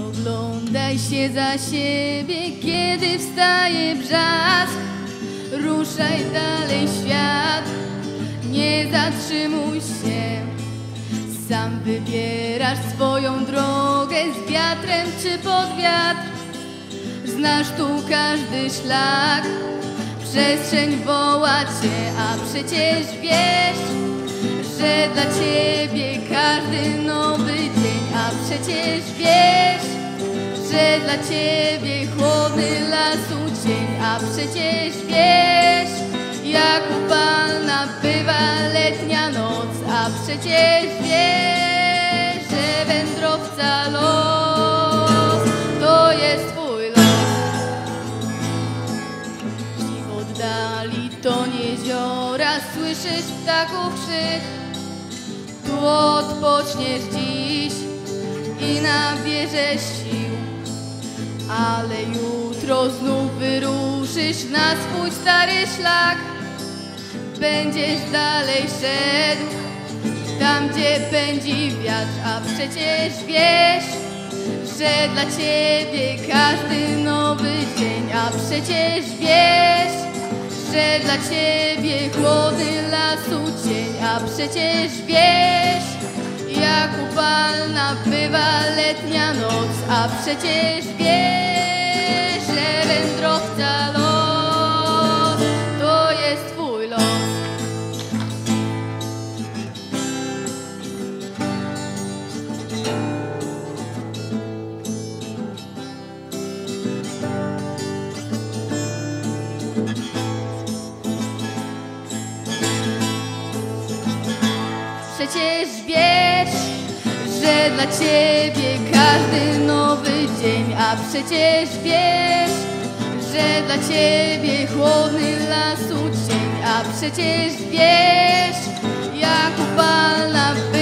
Oglądaj się za siebie, kiedy wstaje brzask. Ruszaj dalej świat, nie zatrzymuj się. Sam wybierasz swoją drogę, z wiatrem czy pod wiatr. Znasz tu każdy szlak, przestrzeń woła cię, a przecież wiesz, że dla ciebie każdy nowy dzień. A przecież wiesz, że dla ciebie chłodny lasu cień. A przecież wiesz, jak upalna bywa letnia noc. A przecież wiesz, że wędrowca los to jest twój los. Jeśli w oddali tonie jeziora słyszysz ptaków krzyk, tu odpoczniesz dziś i nabierzesz sił. Ale jutro znów wyruszysz na swój stary szlak. Będziesz dalej szedł tam, gdzie pędzi wiatr. A przecież wiesz, że dla ciebie każdy nowy dzień. A przecież wiesz, że dla ciebie chłodny lasu cień. A przecież wiesz, jak upalna bywa letnia noc. A przecież wiesz, że wędrowca los to jest twój los. Przecież wiesz, że dla ciebie każdy nowy dzień. A przecież wiesz, że dla ciebie chłodny lasu cień. A przecież wiesz, jak upalna